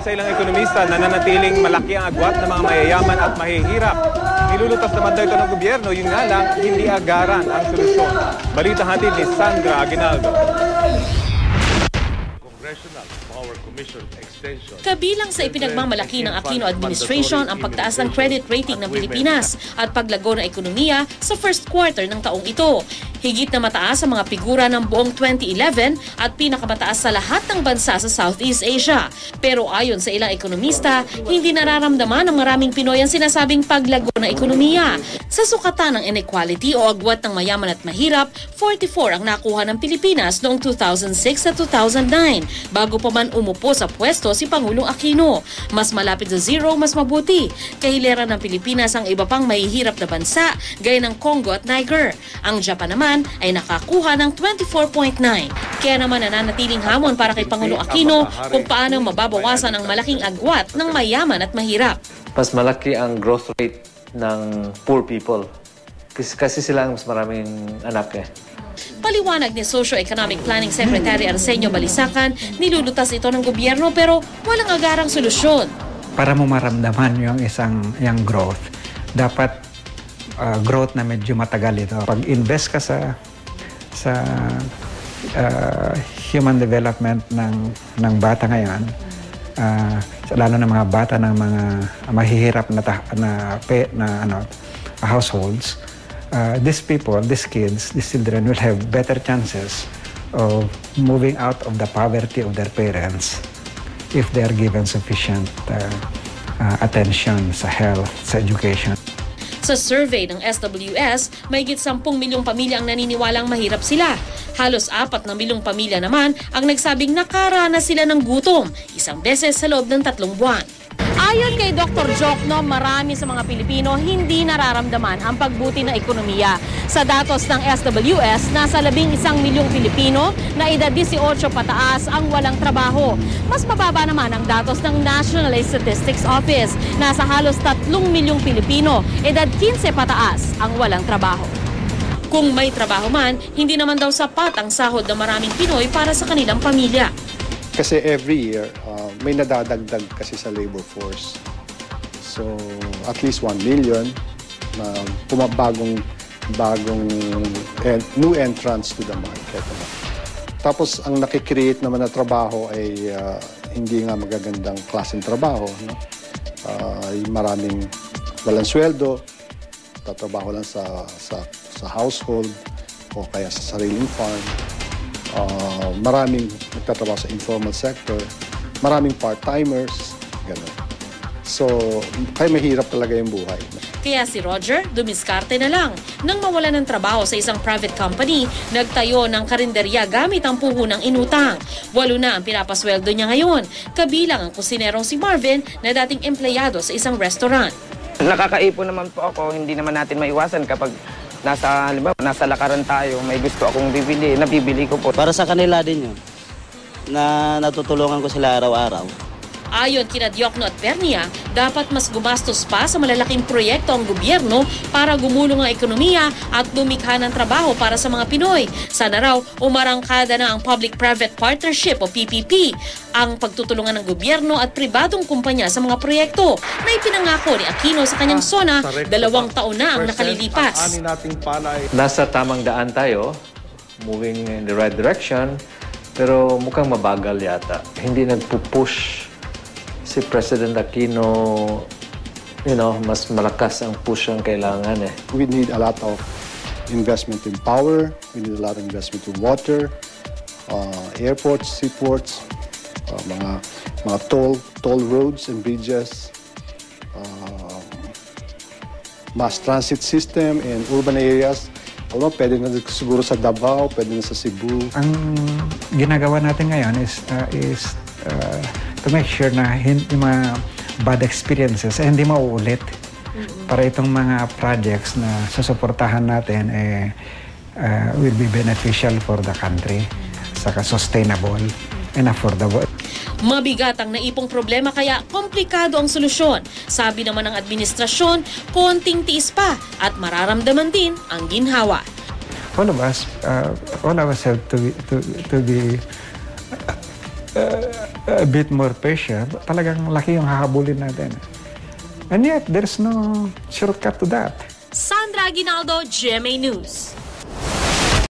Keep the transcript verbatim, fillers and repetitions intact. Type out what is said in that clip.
Ayon sa ilang ekonomista, nananatiling malaki ang agwat ng mga mayayaman at mahihirap. Nilulutas naman daw ito ng gobyerno, yun nga lang, hindi agaran ang solusyon. Balita hatid ni Sandra Aguinaldo. Kabilang sa ipinagmamalaki ng Aquino administration ang pagtaas ng credit rating ng Pilipinas at paglago ng ekonomiya sa first quarter ng taong ito. Higit na mataas ang mga figura ng buong twenty eleven at pinakamataas sa lahat ng bansa sa Southeast Asia. Pero ayon sa ilang ekonomista, hindi nararamdaman ng maraming Pinoy ang sinasabing paglago ng ekonomiya. Sa sukatan ng inequality o agwat ng mayaman at mahirap, forty-four ang nakuha ng Pilipinas noong two thousand six at two thousand nine. Bago pa man umupo sa pwesto si Pangulong Aquino. Mas malapit sa zero, mas mabuti. Kahiliran ng Pilipinas ang iba pang mahihirap na bansa, gaya ng Congo at Niger. Ang Japan naman ay nakakuha ng twenty-four point nine. Kaya naman nananatiling hamon para kay Pangulong Aquino kung paano mababawasan ang malaking agwat ng mayaman at mahirap. Mas malaki ang growth rate ng poor people. Kasi, kasi sila ang mas maraming anak eh. Paliwanag ni Socio-Economic Planning Secretary Arsenio Balisacan, nilulutas ito ng gobyerno pero walang agarang solusyon. Para mo maramdaman yung isang yung growth, dapat uh, growth na medyo matagal ito. Pag-invest ka sa sa uh, human development ng ng bata ngayon, uh, lalo na mga bata ng mga mahihirap na na, na, na ano households. Uh, these people, these kids, these children will have better chances of moving out of the poverty of their parents if they are given sufficient uh, uh, attention sa health, sa education. Sa survey ng S W S, mahigit sampung milyong pamilya ang naniniwalang mahirap sila. Halos apat na milyong pamilya naman ang nagsabing nakaranas sila ng gutom isang beses sa loob ng tatlong buwan. Ayon kay Doctor Jokno, marami sa mga Pilipino hindi nararamdaman ang pagbuti ng ekonomiya. Sa datos ng S W S, nasa labing isang milyong Pilipino na edad eighteen pataas ang walang trabaho. Mas mababa naman ang datos ng National Statistics Office. Nasa halos tatlong milyong Pilipino, edad fifteen pataas ang walang trabaho. Kung may trabaho man, hindi naman daw sapat ang sahod ng maraming Pinoy para sa kanilang pamilya. Kasi every year, uh, may nadadagdag kasi sa labor force. So, at least one million na uh, pumabagong bagong en new entrance to the market. Tapos, ang nakikreate naman na trabaho ay uh, hindi nga magagandang klaseng trabaho. No? Uh, maraming walang sweldo, tatrabaho lang sa, sa, sa household o kaya sa sariling farm. Uh, maraming nagtatrabaho sa informal sector, maraming part-timers, gano'n. So, kaya mahirap talaga yung buhay. Kaya si Roger, dumiskarte na lang. Nang mawala ng trabaho sa isang private company, nagtayo ng karinderya gamit ang puhunang inutang. Walo na ang pinapasweldo niya ngayon, kabilang ang kusinerong si Marvin na dating empleyado sa isang restaurant. Nakakaipon naman po ako, hindi naman natin maiwasan kapag nasa, halimbawa, nasa lakaran tayo, may gusto akong bibili, nabibili ko po. Para sa kanila din yun, na natutulungan ko sila araw-araw. Ayon kina Diokno at Bernia, dapat mas gumastos pa sa malalaking proyekto ang gobyerno para gumulong ang ekonomiya at lumikha ng trabaho para sa mga Pinoy. Sana raw umarangkada na ang Public-Private Partnership o P P P, ang pagtutulungan ng gobyerno at pribadong kumpanya sa mga proyekto na ipinangako ni Aquino sa kanyang SONA dalawang taon na ang nakalilipas. Nasa tamang daan tayo, moving in the right direction, pero mukhang mabagal yata. Hindi nagpupush si President Aquino, you know, mas malakas ang push ang kailangan eh. We need a lot of investment in power, we need a lot of investment in water, uh, airports, seaports, uh, mga mga toll toll roads and bridges, uh, mass transit system in urban areas. Although pwede na siguro sa Davao, pwede na sa Cebu. Ang ginagawa natin ngayon is uh, is uh, to make sure na hindi mga bad experiences eh, hindi mauulit. Mm-hmm. Para itong mga projects na susuportahan natin eh, uh, will be beneficial for the country, saka sustainable and affordable. Mabigat ang naipong problema kaya komplikado ang solusyon. Sabi naman ng administrasyon, konting tiis pa at mararamdaman din ang ginhawa. All of us, uh, all of us have to be, to, to be uh, uh, a bit more pressure, talagang laki yung hahabulin natin. And yet, there's no shortcut to that. Sandra Aguinaldo, G M A News.